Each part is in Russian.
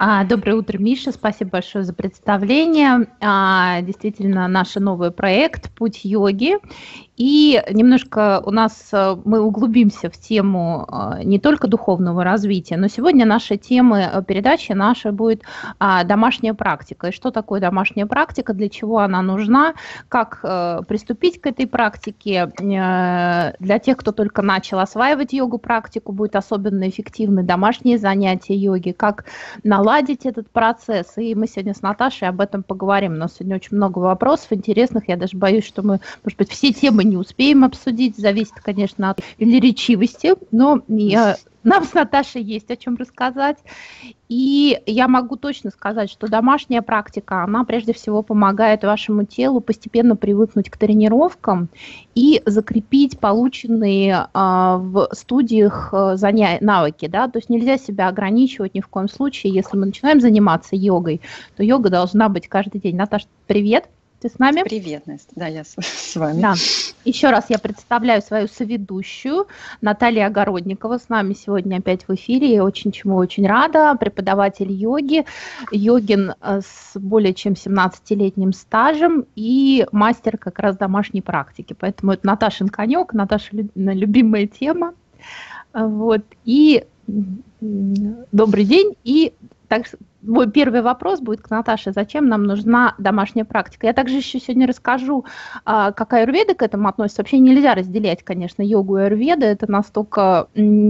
Доброе утро, Миша. Спасибо большое за представление. Действительно, наш новый проект «Путь йоги». И немножко мы углубимся в тему не только духовного развития, но сегодня наша тема передачи будет домашняя практика. И что такое домашняя практика, для чего она нужна, как приступить к этой практике. Для тех, кто только начал осваивать йогу-практику, будет особенно эффективны домашние занятия йоги, как наладить этот процесс. И мы сегодня с Наташей об этом поговорим. У нас сегодня очень много вопросов интересных. Я даже боюсь, что мы, может быть, все темы не успеем обсудить. Зависит, конечно, от велеречивости. Но нам с Наташей есть о чем рассказать. И я могу точно сказать, что домашняя практика, она прежде всего помогает вашему телу постепенно привыкнуть к тренировкам и закрепить полученные в студиях навыки. Да? То есть нельзя себя ограничивать ни в коем случае. Если мы начинаем заниматься йогой, то йога должна быть каждый день. Наташа, привет! Ты с нами? Привет, Настя. Да, я с вами. Да. Еще раз я представляю свою соведущую Наталья Огородникова. С нами сегодня опять в эфире. Я чему очень рада. Преподаватель йоги, йогин с более чем 17-летним стажем и мастер как раз домашней практики. Поэтому это Наташин конек, Наташа любимая тема. Вот. И добрый день. И так, мой первый вопрос будет к Наташе. Зачем нам нужна домашняя практика? Я также еще сегодня расскажу, как аюрведа к этому относится. Вообще нельзя разделять, конечно, йогу и аюрведу. Это настолько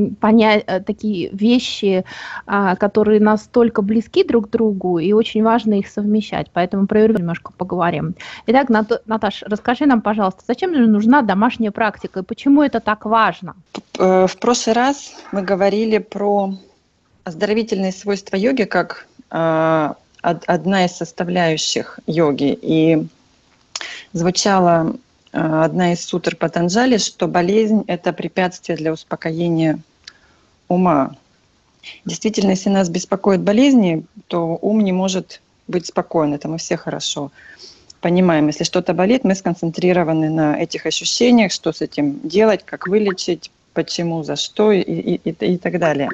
такие вещи, которые настолько близки друг к другу, и очень важно их совмещать. Поэтому про аюрведу немножко поговорим. Итак, Наташ, расскажи нам, пожалуйста, зачем же нужна домашняя практика и почему это так важно? В прошлый раз мы говорили про оздоровительные свойства йоги как одна из составляющих йоги. И звучала одна из сутр Патанджали, что болезнь – это препятствие для успокоения ума. Действительно, если нас беспокоят болезни, то ум не может быть спокоен. Это мы все хорошо понимаем. Если что-то болит, мы сконцентрированы на этих ощущениях, что с этим делать, как вылечить, почему, за что и так далее.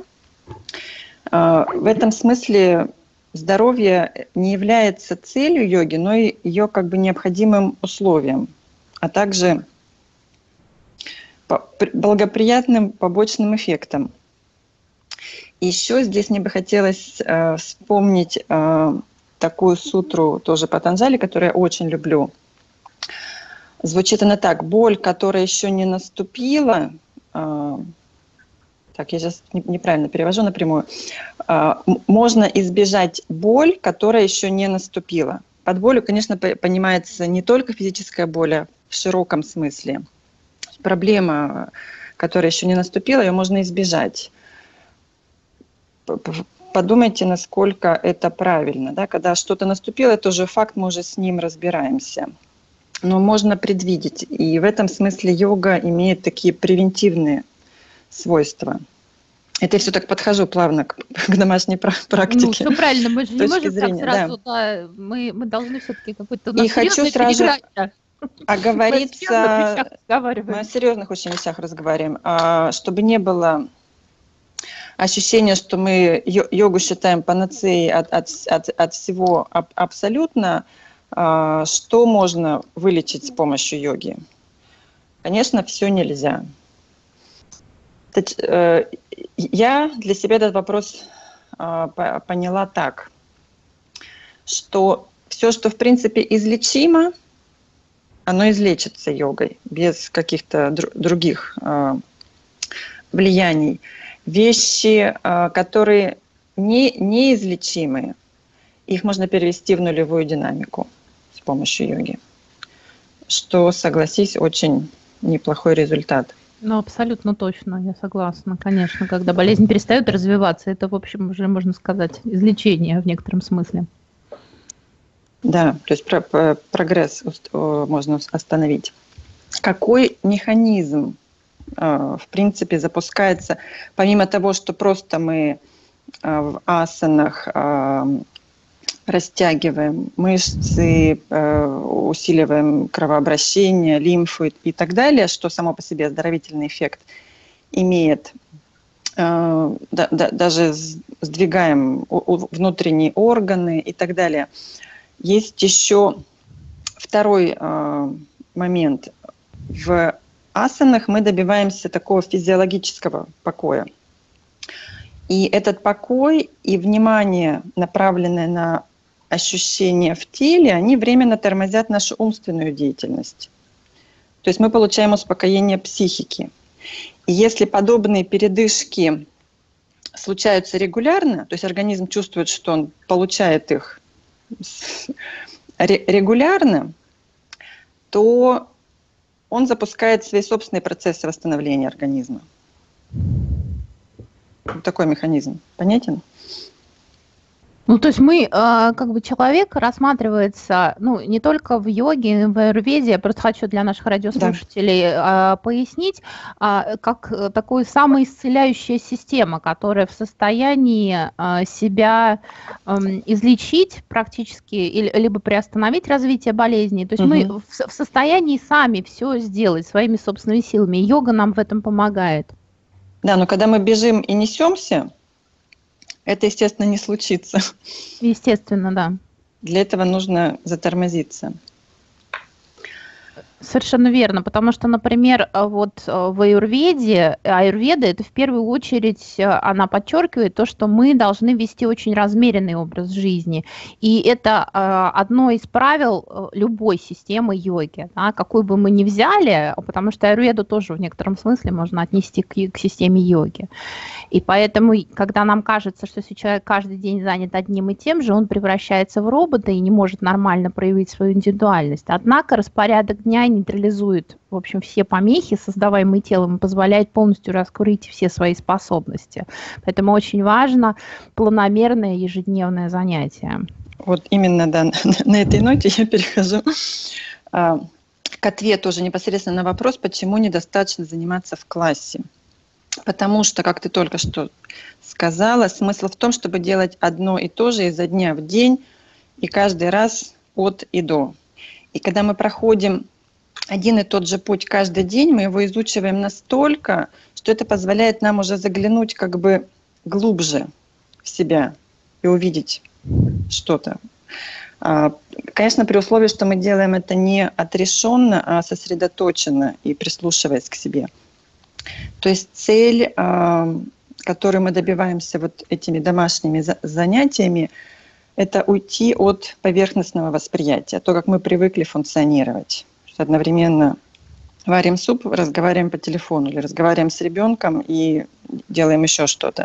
В этом смысле здоровье не является целью йоги, но и ее как бы необходимым условием, а также благоприятным побочным эффектом. Еще здесь мне бы хотелось вспомнить такую сутру тоже Патанджали, которую я очень люблю. Звучит она так: боль, которая еще не наступила. Так, я сейчас неправильно перевожу напрямую. Можно избежать боль, которая еще не наступила. Под болью, конечно, понимается не только физическая боль, а в широком смысле. Проблема, которая еще не наступила, ее можно избежать. Подумайте, насколько это правильно. Да? Когда что-то наступило, это уже факт, мы уже с ним разбираемся. Но можно предвидеть. И в этом смысле йога имеет такие превентивные свойства. Это я все так подхожу плавно к домашней практике. Ну, все правильно, мы же не можем так сразу, да. Мы должны все-таки какой-то... И хочу сразу оговориться, мы о серьезных очень вещах разговариваем, чтобы не было ощущения, что мы йогу считаем панацеей от всего абсолютно, что можно вылечить с помощью йоги. Конечно, все нельзя. Я для себя этот вопрос поняла так, что все, что в принципе излечимо, оно излечится йогой, без каких-то других влияний. Вещи, которые неизлечимые, их можно перевести в нулевую динамику с помощью йоги, что, согласись, очень неплохой результат. Ну, абсолютно точно, я согласна. Конечно, когда болезнь перестает развиваться, это, в общем, уже, можно сказать, излечение в некотором смысле. Да, то есть прогресс можно остановить. Какой механизм, в принципе, запускается, помимо того, что просто мы в асанах растягиваем мышцы, усиливаем кровообращение, лимфу и так далее, что само по себе оздоровительный эффект имеет. даже сдвигаем внутренние органы и так далее. Есть еще второй момент. В асанах мы добиваемся такого физиологического покоя. И этот покой и внимание, направленное на ощущения в теле, они временно тормозят нашу умственную деятельность. То есть мы получаем успокоение психики. И если подобные передышки случаются регулярно, то есть организм чувствует, что он получает их регулярно, то он запускает свои собственные процессы восстановления организма. Вот такой механизм. Понятен? Ну, то есть мы, как бы человек рассматривается, ну, не только в йоге, в аюрведе, я просто хочу для наших радиослушателей пояснить, как такую самоисцеляющая система, которая в состоянии себя излечить практически, либо приостановить развитие болезней. То есть мы в состоянии сами все сделать своими собственными силами. Йога нам в этом помогает. Да, но когда мы бежим и несемся, это, естественно, не случится. Естественно, да. Для этого нужно затормозиться. Совершенно верно, потому что, например, вот в аюрведа это в первую очередь, она подчеркивает то, что мы должны вести очень размеренный образ жизни. И это одно из правил любой системы йоги, да, какую бы мы ни взяли, потому что аюрведу тоже в некотором смысле можно отнести к системе йоги. И поэтому, когда нам кажется, что если человек каждый день занят одним и тем же, он превращается в робота и не может нормально проявить свою индивидуальность. Однако распорядок дня нейтрализует, в общем, все помехи, создаваемые телом, и позволяет полностью раскрыть все свои способности. Поэтому очень важно планомерное ежедневное занятие. Вот именно, да, на этой ноте я перехожу к ответу уже непосредственно на вопрос, почему недостаточно заниматься в классе. Потому что, как ты только что сказала, смысл в том, чтобы делать одно и то же изо дня в день и каждый раз от и до. И когда мы проходим один и тот же путь каждый день, мы его изучиваем настолько, что это позволяет нам уже заглянуть как бы глубже в себя и увидеть что-то. Конечно, при условии, что мы делаем это не отрешенно, а сосредоточенно и прислушиваясь к себе. То есть цель, которую мы добиваемся вот этими домашними занятиями, это уйти от поверхностного восприятия, то, как мы привыкли функционировать. Одновременно варим суп, разговариваем по телефону или разговариваем с ребенком и делаем еще что-то.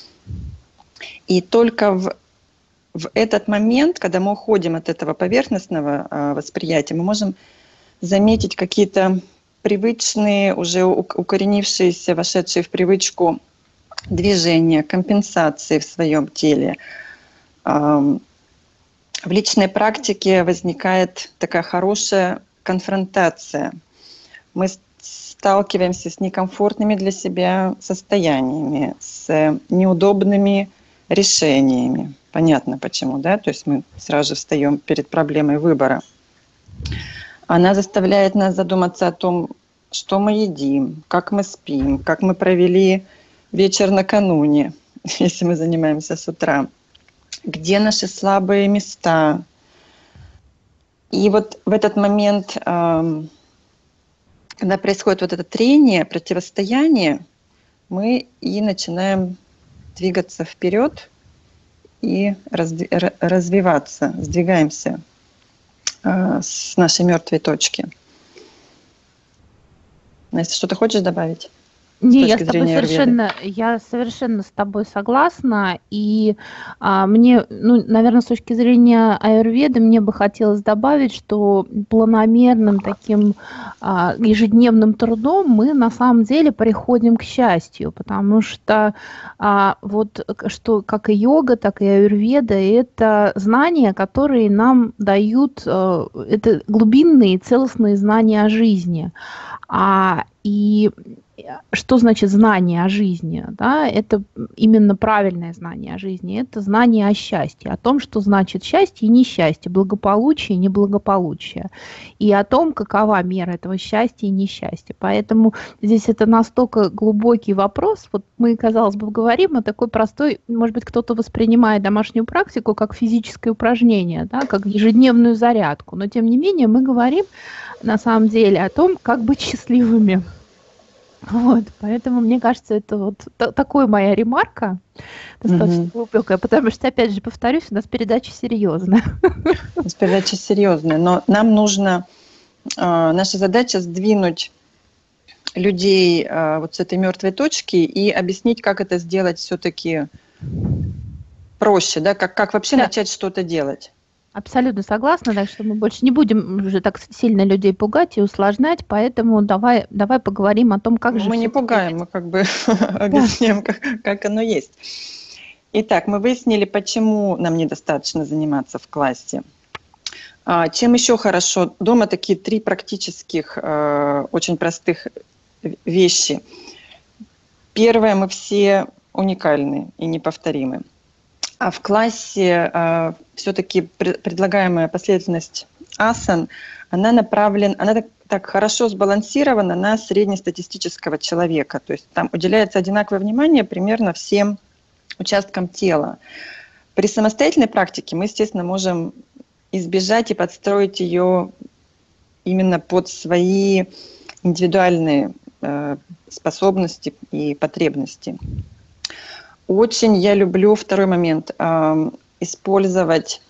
И только в этот момент, когда мы уходим от этого поверхностного восприятия, мы можем заметить какие-то привычные, уже укоренившиеся, вошедшие в привычку движения, компенсации в своем теле. В личной практике возникает такая хорошая конфронтация. Мы сталкиваемся с некомфортными для себя состояниями, с неудобными решениями. Понятно почему, да? То есть мы сразу же встаем перед проблемой выбора. Она заставляет нас задуматься о том, что мы едим, как мы спим, как мы провели вечер накануне, если мы занимаемся с утра, где наши слабые места. И вот в этот момент, когда происходит вот это трение, противостояние, мы и начинаем двигаться вперед и развиваться, сдвигаемся с нашей мертвой точки. Настя, что-то хочешь добавить? Не, я совершенно с тобой согласна, и мне, наверное, с точки зрения аюрведы, мне бы хотелось добавить, что планомерным таким ежедневным трудом мы на самом деле приходим к счастью, потому что вот что как и йога, так и аюрведа, это знания, которые нам дают, это глубинные целостные знания о жизни, и что значит знание о жизни? Да? Это именно правильное знание о жизни, это знание о счастье, о том, что значит счастье и несчастье, благополучие и неблагополучие, и о том, какова мера этого счастья и несчастья. Поэтому здесь это настолько глубокий вопрос. Вот мы, казалось бы, говорим о такой простой, может быть, кто-то воспринимает домашнюю практику как физическое упражнение, да, как ежедневную зарядку, но тем не менее мы говорим на самом деле о том, как быть счастливыми. Вот, поэтому мне кажется, это вот такая моя ремарка, достаточно глубокая, потому что, опять же, повторюсь, у нас передача серьезная. У нас передача серьезная, но нам нужно, наша задача сдвинуть людей вот с этой мертвой точки и объяснить, как это сделать все-таки проще, да, как вообще начать что-то делать. Абсолютно согласна, так что мы больше не будем уже так сильно людей пугать и усложнять, поэтому давай поговорим о том, как же... Мы не пугаем, мы как бы объясняем, как оно есть. Итак, мы выяснили, почему нам недостаточно заниматься в классе. Чем еще хорошо? Дома такие 3 практических, очень простых вещи. Первое, мы все уникальны и неповторимы. А в классе все-таки предлагаемая последовательность асан, она направлена, она так хорошо сбалансирована на среднестатистического человека. То есть там уделяется одинаковое внимание примерно всем участкам тела. При самостоятельной практике мы, естественно, можем избежать и подстроить ее именно под свои индивидуальные способности и потребности. Очень я люблю, второй момент, использовать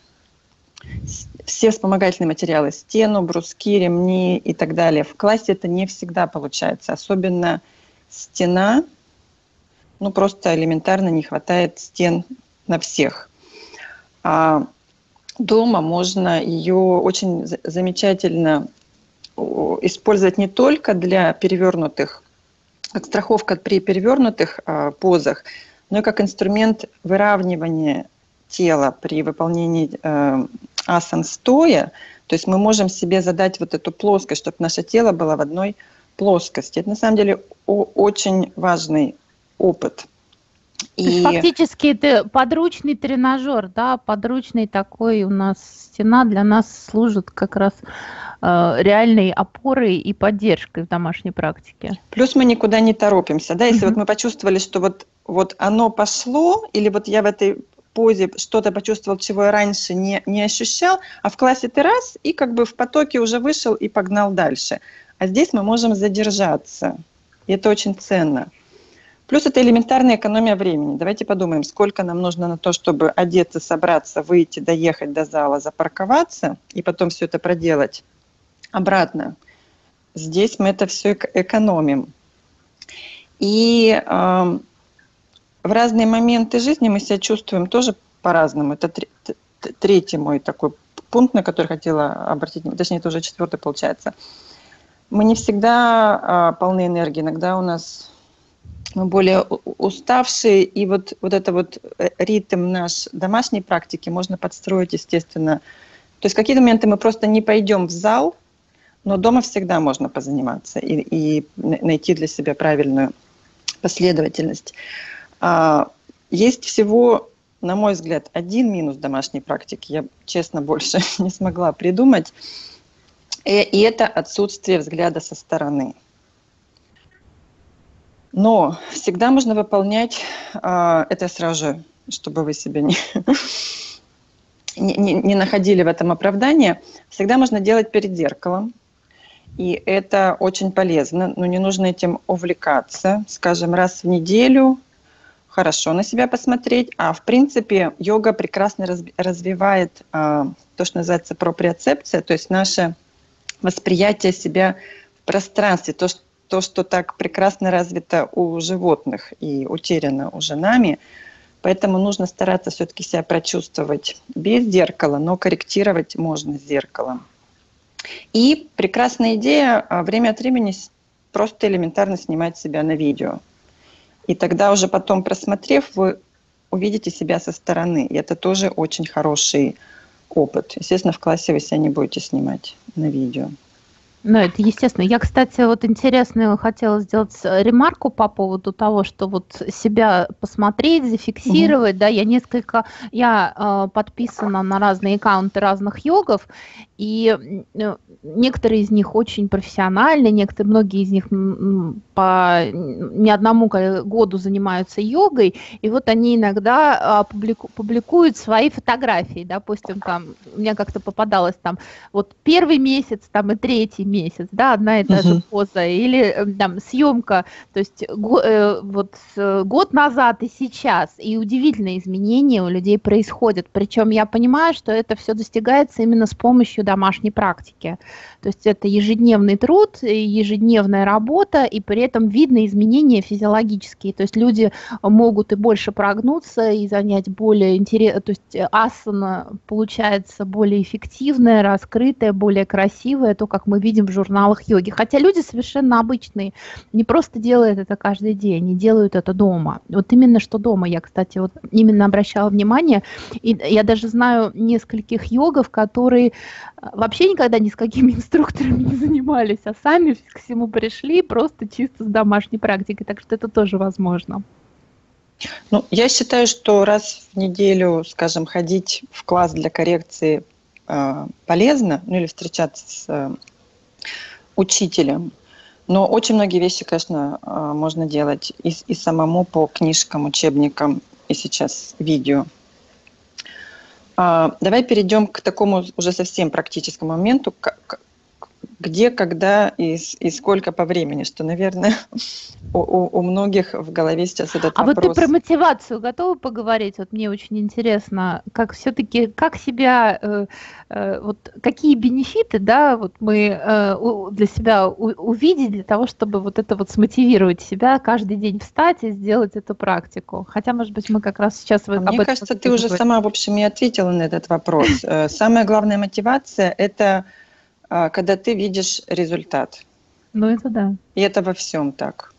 все вспомогательные материалы, стену, бруски, ремни и так далее. В классе это не всегда получается, особенно стена, ну просто элементарно не хватает стен на всех. А дома можно ее очень замечательно использовать не только для перевернутых, как страховка при перевернутых позах, но и как инструмент выравнивания тела при выполнении асан стоя. То есть мы можем себе задать вот эту плоскость, чтобы наше тело было в одной плоскости. Это на самом деле очень важный опыт. И фактически это подручный тренажер, да, подручный такой у нас стена для нас служит как раз реальной опорой и поддержкой в домашней практике. Плюс мы никуда не торопимся, да, если вот мы почувствовали, что вот оно пошло, или вот я в этой позе что-то почувствовал, чего я раньше не ощущал, а в классе ты раз, и как бы в потоке уже вышел и погнал дальше. А здесь мы можем задержаться, и это очень ценно. Плюс это элементарная экономия времени. Давайте подумаем, сколько нам нужно на то, чтобы одеться, собраться, выйти, доехать до зала, запарковаться, и потом все это проделать обратно. Здесь мы это все экономим. И в разные моменты жизни мы себя чувствуем тоже по-разному. Это третий мой такой пункт, на который хотела обратить, точнее, это уже 4-й получается. Мы не всегда полны энергии, иногда у нас мы более уставшие, и вот это вот ритм наш домашней практики можно подстроить, естественно. То есть в какие-то моменты мы просто не пойдем в зал, но дома всегда можно позаниматься и найти для себя правильную последовательность. Есть всего, на мой взгляд, один минус домашней практики. Я, честно, больше не смогла придумать. И это отсутствие взгляда со стороны. Но всегда можно выполнять, это сразу же, чтобы вы себя не находили в этом оправдания, всегда можно делать перед зеркалом. И это очень полезно, но не нужно этим увлекаться. Скажем, раз в неделю хорошо на себя посмотреть. А в принципе йога прекрасно развивает то, что называется проприоцепция, то есть наше восприятие себя в пространстве, то, что так прекрасно развито у животных и утеряно уже нами. Поэтому нужно стараться все-таки себя прочувствовать без зеркала, но корректировать можно с зеркалом. И прекрасная идея время от времени просто элементарно снимать себя на видео. И тогда уже потом, просмотрев, вы увидите себя со стороны. И это тоже очень хороший опыт. Естественно, в классе вы себя не будете снимать на видео. Ну, это естественно. Я, кстати, вот интересно хотела сделать ремарку по поводу того, что вот себя посмотреть, Мгм. зафиксировать, да, я подписана на разные аккаунты разных йогов, и некоторые из них очень профессиональны, многие из них по не одному году занимаются йогой, и вот они иногда публикуют свои фотографии, допустим, там, у меня как-то попадалось там вот первый месяц там и третий месяц, да, одна и та же Мгм. поза, или там съемка, то есть год назад и сейчас, и удивительные изменения у людей происходят, причем я понимаю, что это все достигается именно с помощью домашней практики, то есть это ежедневный труд, ежедневная работа, и при этом видно изменения физиологические, то есть люди могут и больше прогнуться, и занять более интересно, то есть асана получается более эффективная, раскрытая, более красивая, то, как мы видим в журналах йоги. Хотя люди совершенно обычные, не просто делают это каждый день, не делают это дома. Вот именно что дома, я, кстати, вот именно обращала внимание, и я даже знаю нескольких йогов, которые вообще никогда ни с какими инструкторами не занимались, а сами к всему пришли просто чисто с домашней практикой, так что это тоже возможно. Ну, я считаю, что раз в неделю, скажем, ходить в класс для коррекции полезно, ну или встречаться с учителем. Но очень многие вещи, конечно, можно делать и самому по книжкам, учебникам, и сейчас видео. Давай перейдем к такому уже совсем практическому моменту, где, когда и сколько по времени, что, наверное, у многих в голове сейчас этот А вот ты про вопрос. мотивацию готова поговорить? Вот мне очень интересно, как все-таки, как себя, вот какие бенефиты, да, вот мы для себя увидеть для того, чтобы вот это вот смотивировать себя каждый день встать и сделать эту практику. Хотя, может быть, мы как раз сейчас об Мне этом кажется, ты будем уже говорить. сама, в общем, и ответила на этот вопрос. Самая главная мотивация – это когда ты видишь результат. Ну, это да. И это во всем так.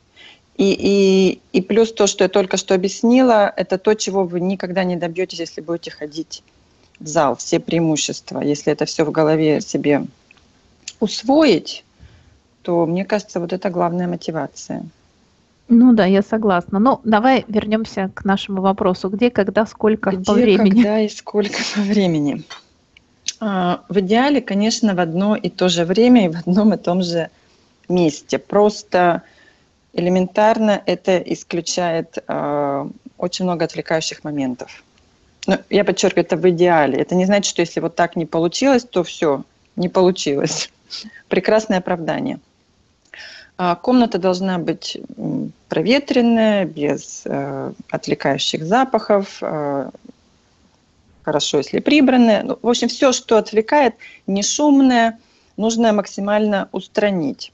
И плюс то, что я только что объяснила, это то, чего вы никогда не добьетесь, если будете ходить в зал. Все преимущества. Если это все в голове себе усвоить, то, мне кажется, вот это главная мотивация. Ну да, я согласна. Но давай вернемся к нашему вопросу. Где, когда, сколько по Где, времени? когда и сколько по времени? В идеале, конечно, в одно и то же время и в одном и том же месте. Просто элементарно это исключает очень много отвлекающих моментов. Но я подчеркиваю, это в идеале. Это не значит, что если вот так не получилось, то все, не получилось. Прекрасное оправдание. Комната должна быть проветренная, без отвлекающих запахов, хорошо, если прибранная. Ну, в общем, все, что отвлекает, не шумное, нужно максимально устранить.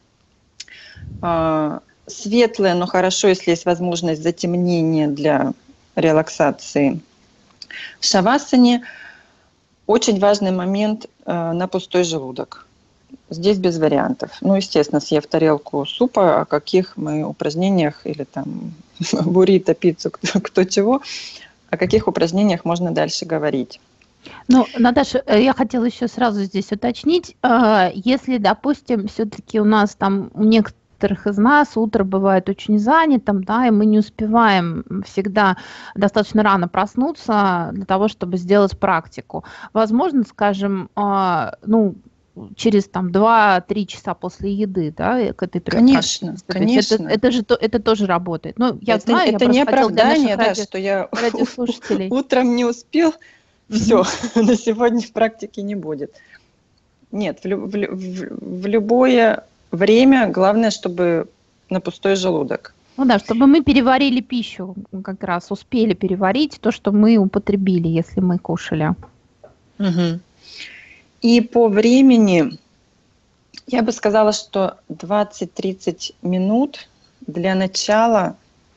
Светлое, но хорошо, если есть возможность затемнения для релаксации. В шавасане очень важный момент на пустой желудок. Здесь без вариантов. Ну, естественно, съев тарелку супа, о каких мы упражнениях или там буррито, пиццу, кто чего, о каких упражнениях можно дальше говорить. Ну, Наташа, я хотела еще сразу здесь уточнить, если, допустим, все-таки у нас там у некоторых из нас утро бывает очень занятым, да, и мы не успеваем всегда достаточно рано проснуться для того, чтобы сделать практику. Возможно, скажем, ну, через там 2-3 часа после еды, да, к этой практике Конечно, приступить. конечно. Это тоже работает. Ну, я Это, знаю, я это не просто хотела для оправдание, наших да, что я радиослушателей. утром не успел, все, Мгм. на сегодня практики не будет. Нет, в любое время главное, чтобы на пустой желудок. Ну да, чтобы мы переварили пищу, как раз успели переварить то, что мы употребили, если мы кушали. Мгм. И по времени я бы сказала, что 20-30 минут для начала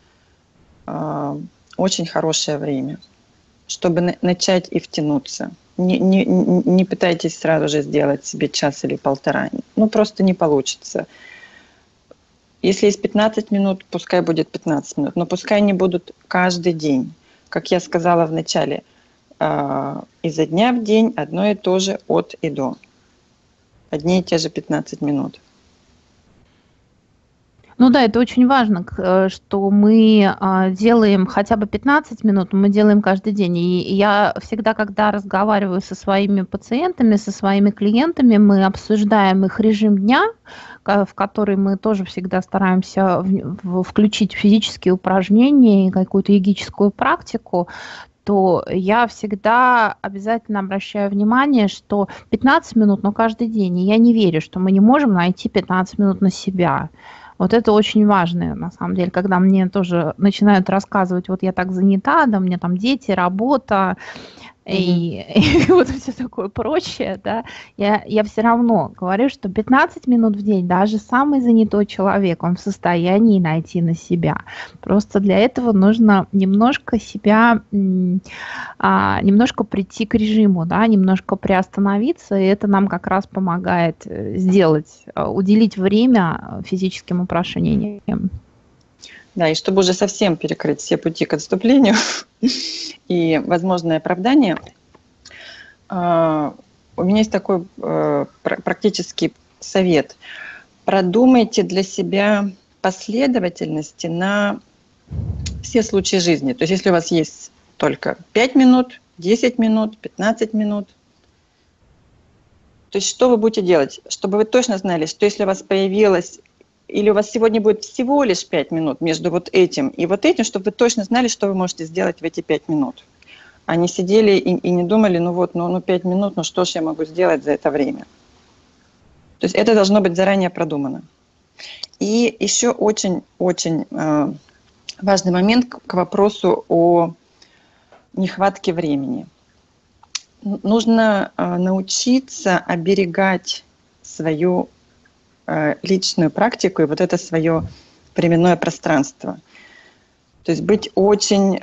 очень хорошее время, чтобы начать и втянуться. Не пытайтесь сразу же сделать себе час или полтора. Ну, просто не получится. Если есть 15 минут, пускай будет 15 минут, но пускай они будут каждый день. Как я сказала в начале, изо дня в день одно и то же от и до. одни и те же 15 минут. Ну да, это очень важно, что мы делаем хотя бы 15 минут, мы делаем каждый день. И я всегда, когда разговариваю со своими пациентами, со своими клиентами, мы обсуждаем их режим дня, в который мы тоже всегда стараемся включить физические упражнения и какую-то йогическую практику, то я всегда обязательно обращаю внимание, что 15 минут, но каждый день. И я не верю, что мы не можем найти 15 минут на себя. Вот это очень важно, на самом деле, когда мне тоже начинают рассказывать, вот я так занята, да, у меня там дети, работа, и вот все такое прочее, да, я все равно говорю, что 15 минут в день даже самый занятой человек, он в состоянии найти на себя. Просто для этого нужно немножко себя, немножко прийти к режиму, да, немножко приостановиться, и это нам как раз помогает сделать, уделить время физическим упражнениям. Да, и чтобы уже совсем перекрыть все пути к отступлению и возможное оправдание, у меня есть такой практический совет. Продумайте для себя последовательности на все случаи жизни. То есть если у вас есть только 5 минут, 10 минут, 15 минут, то есть что вы будете делать? Чтобы вы точно знали, что если у вас появилось или у вас сегодня будет всего лишь 5 минут между вот этим и вот этим, чтобы вы точно знали, что вы можете сделать в эти 5 минут. А не сидели и не думали, ну 5 минут, ну что ж я могу сделать за это время. То есть это должно быть заранее продумано. И еще очень-очень важный момент к вопросу о нехватке времени. Нужно научиться оберегать свою личную практику и вот это свое временное пространство. То есть быть очень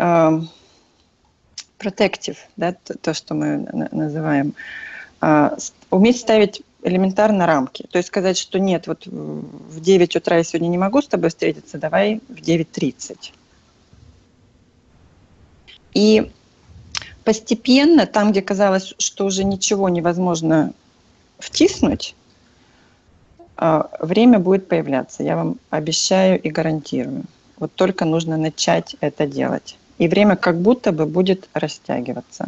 protective, да, то, что мы называем. Уметь ставить элементарно рамки. То есть сказать, что нет, вот в 9 утра я сегодня не могу с тобой встретиться, давай в 9:30. И постепенно, там, где казалось, что уже ничего невозможно втиснуть, время будет появляться, я вам обещаю и гарантирую. Вот только нужно начать это делать. И время как будто бы будет растягиваться.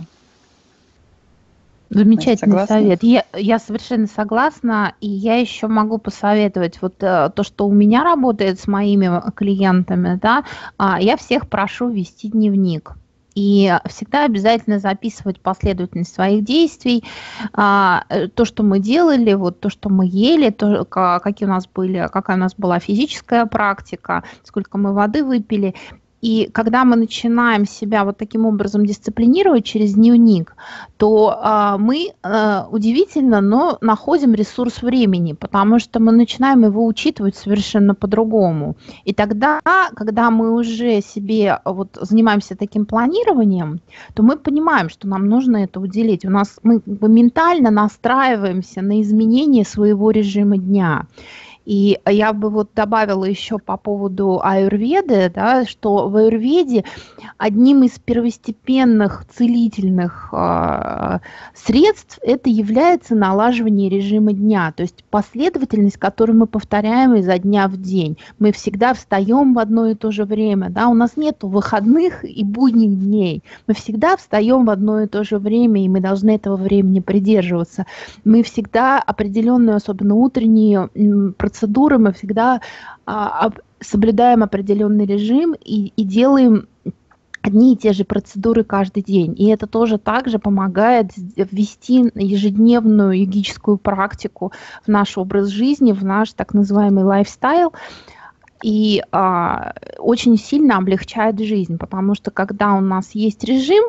Замечательный совет. Я совершенно согласна. И я еще могу посоветовать вот то, что у меня работает с моими клиентами, да, я всех прошу вести дневник. И всегда обязательно записывать последовательность своих действий, то, что мы делали, вот то, что мы ели, то, какая у нас была физическая практика, сколько мы воды выпили. И когда мы начинаем себя вот таким образом дисциплинировать через дневник, то мы удивительно, но находим ресурс времени, потому что мы начинаем его учитывать совершенно по-другому. И тогда, когда мы уже себе вот занимаемся таким планированием, то мы понимаем, что нам нужно это уделить. Мы ментально настраиваемся на изменение своего режима дня. И я бы вот добавила еще по поводу аюрведы, да, что в аюрведе одним из первостепенных целительных средств это является налаживание режима дня, то есть последовательность, которую мы повторяем изо дня в день. Мы всегда встаем в одно и то же время, да, у нас нет выходных и будних дней, мы всегда встаем в одно и то же время, и мы должны этого времени придерживаться. Мы всегда определенную, особенно утренние процедуры, мы всегда соблюдаем определенный режим и делаем одни и те же процедуры каждый день. И это тоже также помогает ввести ежедневную йогическую практику в наш образ жизни, в наш так называемый лайфстайл. И очень сильно облегчает жизнь, потому что когда у нас есть режим,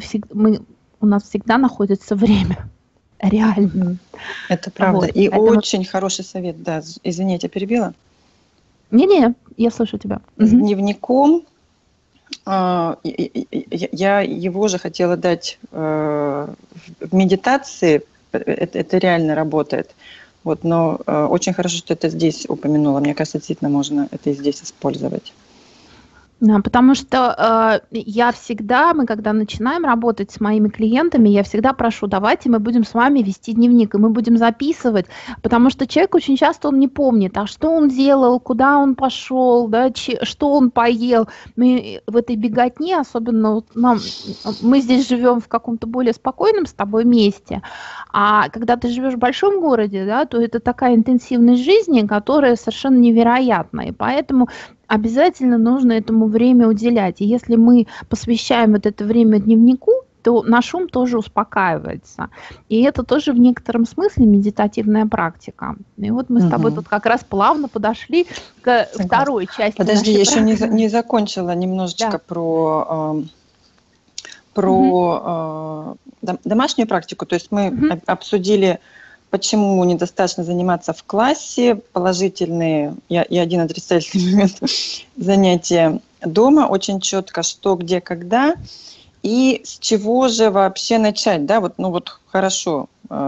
у нас всегда находится время. Реально. Это правда. Вот. И очень хороший совет, да. Извини, я тебя перебила. Не-не, я слышу тебя. С дневником я его же хотела дать в медитации. Это реально работает. Вот, но очень хорошо, что это здесь упомянула. Мне кажется, действительно можно это и здесь использовать. Да, потому что я всегда, мы когда начинаем работать с моими клиентами, я всегда прошу, давайте мы будем с вами вести дневник, и мы будем записывать, потому что человек очень часто он не помнит, а что он делал, куда он пошел, да, что он поел. Мы в этой беготне, особенно вот мы здесь живем в каком-то более спокойном с тобой месте, а когда ты живешь в большом городе, да, то это такая интенсивность жизни, которая совершенно невероятна, и поэтому обязательно нужно этому время уделять. И если мы посвящаем вот это время дневнику, то наш ум тоже успокаивается. И это тоже в некотором смысле медитативная практика. И вот мы с тобой тут как раз плавно подошли к второй части. Подожди, я еще не закончила немножечко про домашнюю практику. То есть мы обсудили, почему недостаточно заниматься в классе, положительные и один отрицательный момент занятия дома, очень четко, что, где, когда, и с чего же вообще начать, да, вот, ну вот хорошо,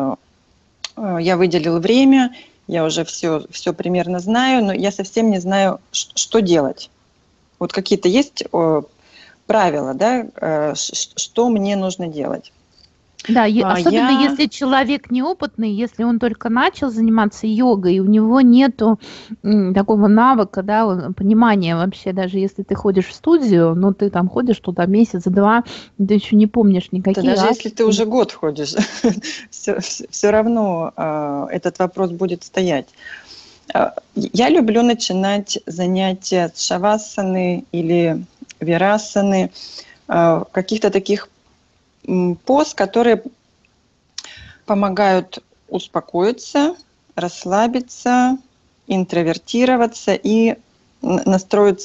я выделил время, я уже все примерно знаю, но я совсем не знаю, что делать. Вот какие-то есть правила, да, что мне нужно делать. Да, особенно если человек неопытный, если он только начал заниматься йогой, и у него нету такого навыка, да, понимания вообще, даже если ты ходишь в студию, но ты там ходишь туда месяц-два, ты еще не помнишь никакие. Да, даже если ты уже год ходишь, все равно этот вопрос будет стоять. Я люблю начинать занятия с шавасаны или вирасаны, каких-то таких поз, которые помогают успокоиться, расслабиться, интровертироваться и настроить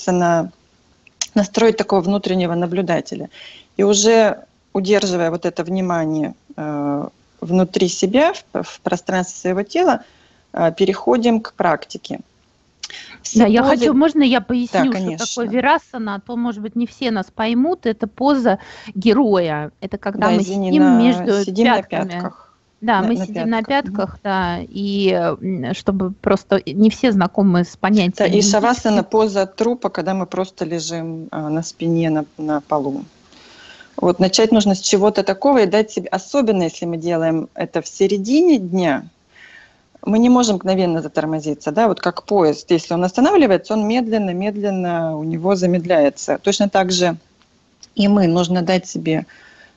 такого внутреннего наблюдателя. И уже удерживая вот это внимание внутри себя, в пространстве своего тела, переходим к практике. Я хочу, можно я поясню, что такое вирасана, а то, может быть, не все нас поймут. Это поза героя. Это когда мы сидим между пятками. На пятках. Да, мы сидим на пятках, да, и чтобы просто не все знакомы с понятием. Да, и шавасана поза трупа, когда мы просто лежим на спине на полу. Вот начать нужно с чего-то такого и дать себе, особенно если мы делаем это в середине дня, мы не можем мгновенно затормозиться, да, вот как поезд. Если он останавливается, он медленно у него замедляется. Точно так же и мы. Нужно дать себе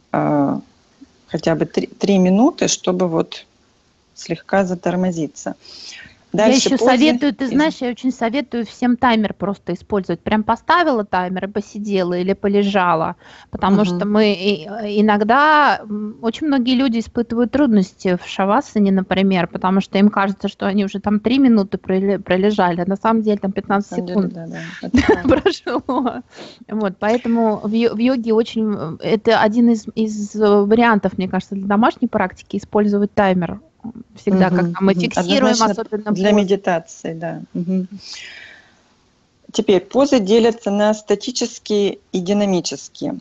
хотя бы 3 минуты, чтобы вот слегка затормозиться. Дальше я еще советую, ты знаешь, я очень советую всем таймер просто использовать. Прям поставила таймер и посидела или полежала, потому что мы иногда, очень многие люди испытывают трудности в шавасане, например, потому что им кажется, что они уже там 3 минуты пролежали, а на самом деле там 15 секунд прошло. Вот, поэтому в йоге очень, это один из вариантов, мне кажется, для домашней практики использовать таймер. Всегда, когда мы фиксируем, особенно для медитации, да. Теперь позы делятся на статические и динамические.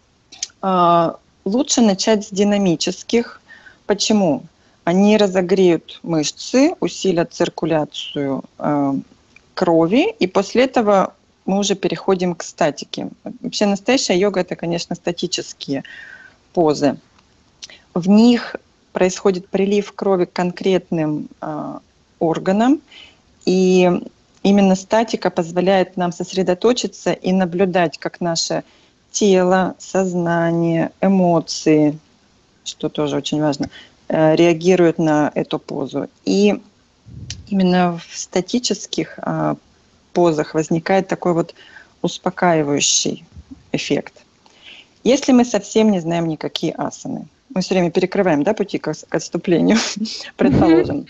Лучше начать с динамических. Почему? Они разогреют мышцы, усилят циркуляцию крови, и после этого мы уже переходим к статике. Вообще настоящая йога – это, конечно, статические позы. В них происходит прилив крови к конкретным органам, и именно статика позволяет нам сосредоточиться и наблюдать, как наше тело, сознание, эмоции, что тоже очень важно, реагируют на эту позу. И именно в статических позах возникает такой вот успокаивающий эффект. Если мы совсем не знаем никакие асаны, мы все время перекрываем, да, пути к отступлению, предположим.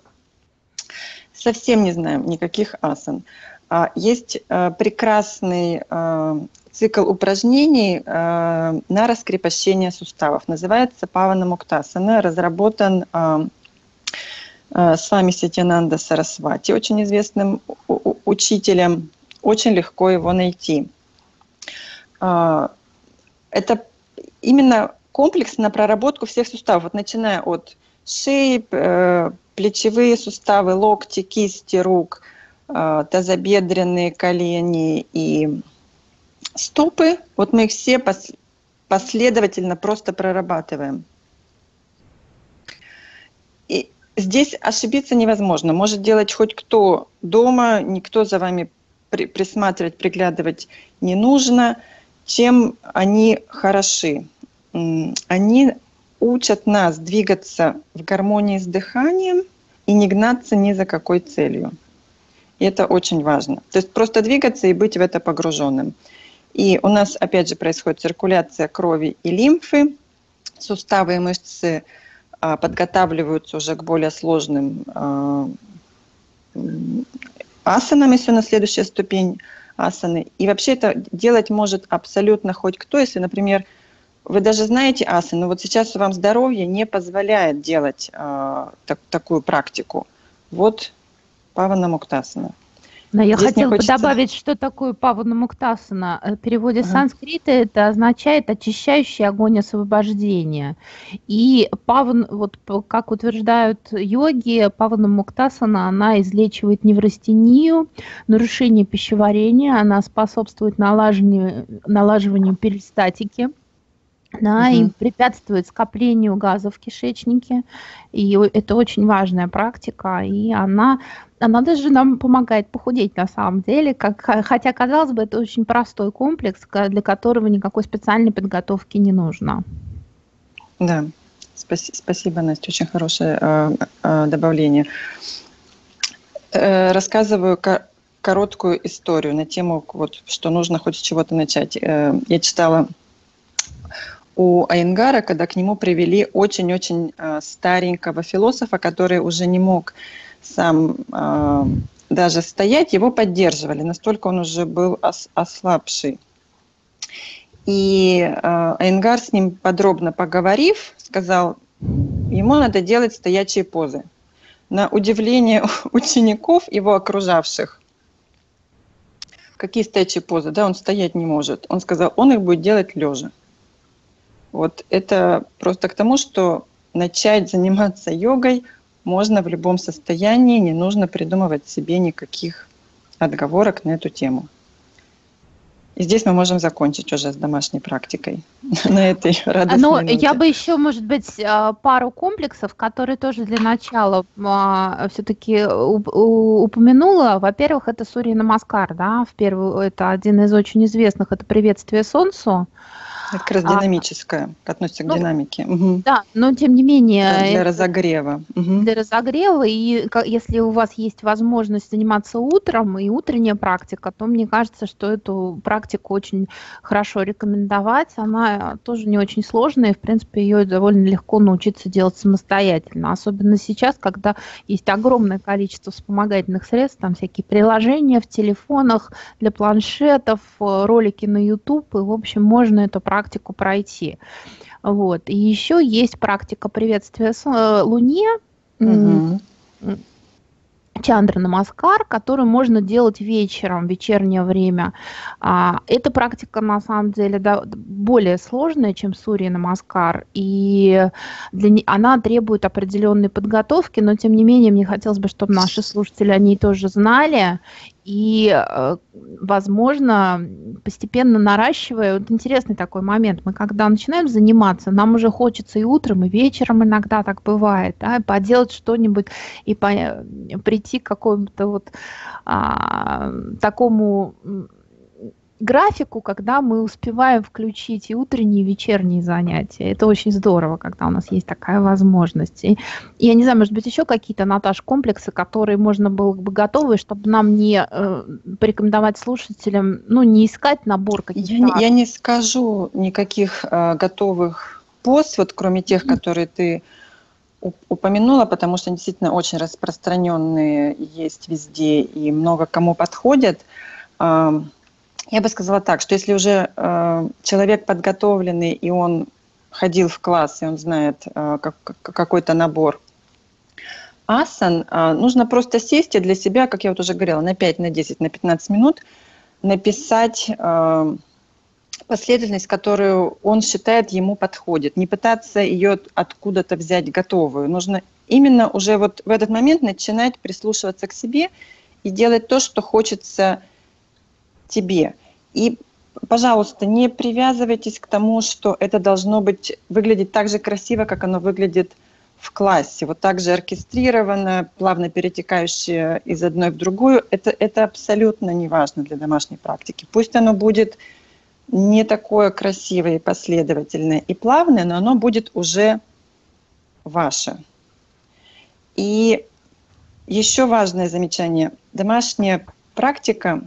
Совсем не знаем никаких асан. Есть прекрасный цикл упражнений на раскрепощение суставов. Называется Павана-Муктасана, разработан с вами Сатьянанда Сарасвати, очень известным учителем. Очень легко его найти. Это именно комплекс на проработку всех суставов, вот начиная от шеи, плечевые суставы, локти, кисти рук, тазобедренные, колени и стопы, вот мы их все последовательно просто прорабатываем. И здесь ошибиться невозможно. Может делать хоть кто дома, никто за вами присматривать, приглядывать не нужно. Чем они хороши? Они учат нас двигаться в гармонии с дыханием и не гнаться ни за какой целью. И это очень важно. То есть просто двигаться и быть в это погруженным. И у нас, опять же, происходит циркуляция крови и лимфы. Суставы и мышцы подготавливаются уже к более сложным асанам, если у нас следующая ступень асаны. И вообще это делать может абсолютно хоть кто. Если, например, вы даже знаете асаны, но вот сейчас вам здоровье не позволяет делать такую практику. Вот Павана Муктасана. Но я хотела бы добавить, что такое Павана Муктасана. В переводе с санскрита это означает очищающий огонь освобождения. И Паван, вот как утверждают йоги, Павана Муктасана, она излечивает неврастению, нарушение пищеварения, она способствует налаживанию перистатики. Да, и препятствует скоплению газов в кишечнике. И это очень важная практика, и она даже нам помогает похудеть на самом деле. Хотя, казалось бы, это очень простой комплекс, для которого никакой специальной подготовки не нужно. Да, спасибо, Настя, очень хорошее добавление. Рассказываю короткую историю на тему, вот, что нужно хоть с чего-то начать. Я читала у Айенгара, когда к нему привели очень-очень старенького философа, который уже не мог сам даже стоять, его поддерживали, настолько он уже был ослабший. И Айенгар, с ним подробно поговорив, сказал, ему надо делать стоячие позы. На удивление учеников, его окружавших, какие стоячие позы, да, он стоять не может. Он сказал, он их будет делать лежа. Вот это просто к тому, что начать заниматься йогой можно в любом состоянии, не нужно придумывать себе никаких отговорок на эту тему. И здесь мы можем закончить уже с домашней практикой на этой радостной ноте. Я бы еще, может быть, пару комплексов, которые тоже для начала все-таки упомянула. Во-первых, это Сурья Намаскар, да, это один из очень известных, это приветствие Солнцу. Это как раз динамическое, относится к динамике. Да, но тем не менее... Для разогрева. Для разогрева, и если у вас есть возможность заниматься утром и утренняя практика, то мне кажется, что эту практику очень хорошо рекомендовать. Она тоже не очень сложная, и, в принципе, ее довольно легко научиться делать самостоятельно. Особенно сейчас, когда есть огромное количество вспомогательных средств, там всякие приложения в телефонах, для планшетов, ролики на YouTube, и, в общем, можно эту практику пройти. Вот. И еще есть практика приветствия Луне, Чандра Намаскар, которую можно делать вечером, в вечернее время. Эта практика, на самом деле, более сложная, чем Сурья Намаскар, и она требует определенной подготовки, но, тем не менее, мне хотелось бы, чтобы наши слушатели о ней тоже знали, и, возможно, постепенно наращивая, вот интересный такой момент, мы когда начинаем заниматься, нам уже хочется и утром, и вечером иногда так бывает, да, поделать что-нибудь и прийти к какому-то вот такому графику, когда мы успеваем включить и утренние, и вечерние занятия. Это очень здорово, когда у нас есть такая возможность. И я не знаю, может быть, еще какие-то, Наташ, комплексы, которые можно было бы готовы, чтобы нам не порекомендовать слушателям, не искать набор каких-то... Я не скажу никаких готовых поз, вот кроме тех, которые ты упомянула, потому что они действительно очень распространенные, есть везде и много кому подходят. Я бы сказала так, что если уже человек подготовленный, и он ходил в класс, и он знает какой-то набор асан, нужно просто сесть и для себя, как я вот уже говорила, на 5, на 10, на 15 минут написать последовательность, которую он считает ему подходит. Не пытаться ее откуда-то взять готовую. Нужно именно уже вот в этот момент начинать прислушиваться к себе и делать то, что хочется тебе. И пожалуйста, не привязывайтесь к тому, что это должно выглядеть так же красиво, как оно выглядит в классе. Вот так же оркестрированно, плавно перетекающее из одной в другую. Это абсолютно не важно для домашней практики. Пусть оно будет не такое красивое и последовательное и плавное, но оно будет уже ваше. И еще важное замечание. Домашняя практика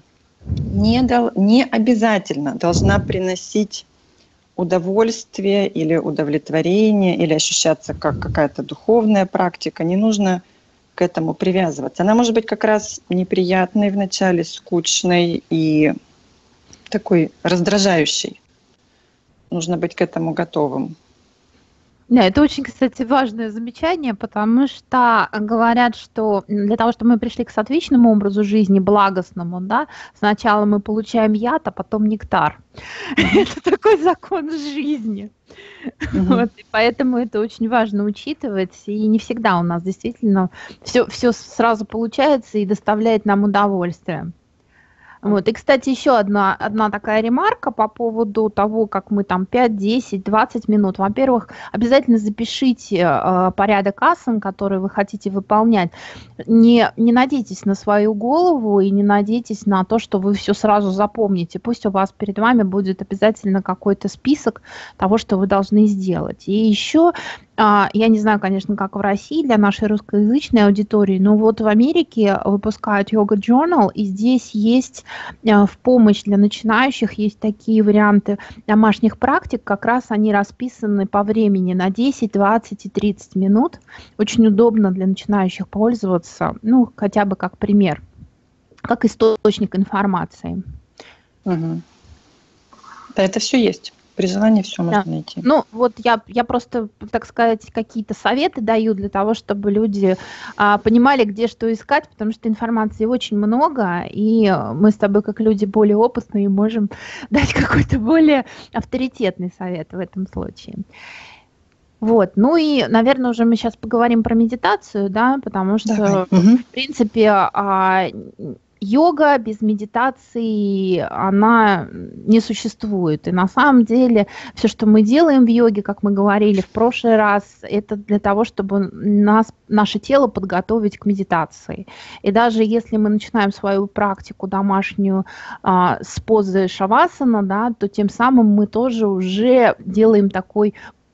не обязательно должна приносить удовольствие или удовлетворение, или ощущаться как какая-то духовная практика. Не нужно к этому привязываться. Она может быть как раз неприятной вначале, скучной и такой раздражающей. Нужно быть к этому готовым. Да, это очень, кстати, важное замечание, потому что говорят, что для того, чтобы мы пришли к сатвичному образу жизни, благостному, да, сначала мы получаем яд, а потом нектар. Это такой закон жизни. Вот, и поэтому это очень важно учитывать, и не всегда у нас действительно все сразу получается и доставляет нам удовольствие. Вот. И, кстати, еще одна такая ремарка по поводу того, как мы там 5, 10, 20 минут. Во-первых, обязательно запишите порядок асан, который вы хотите выполнять. Не надейтесь на свою голову и не надейтесь на то, что вы все сразу запомните. Пусть у вас перед вами будет обязательно какой-то список того, что вы должны сделать. И еще я не знаю, конечно, как в России для нашей русскоязычной аудитории, но вот в Америке выпускают Yoga Journal, и здесь есть в помощь для начинающих, есть такие варианты домашних практик, как раз они расписаны по времени на 10, 20 и 30 минут. Очень удобно для начинающих пользоваться, ну, хотя бы как пример, как источник информации. Угу. Да, это все есть. При желании все можно найти. Ну, вот я просто, так сказать, какие-то советы даю для того, чтобы люди понимали, где что искать, потому что информации очень много, и мы с тобой, как люди более опытные, можем дать какой-то более авторитетный совет в этом случае. Вот, ну и, наверное, уже мы сейчас поговорим про медитацию, да, потому что, в принципе, йога без медитации, она не существует. И на самом деле все, что мы делаем в йоге, как мы говорили в прошлый раз, это для того, чтобы наше тело подготовить к медитации. И даже если мы начинаем свою практику домашнюю с позы шавасана, да, то тем самым мы тоже уже делаем такой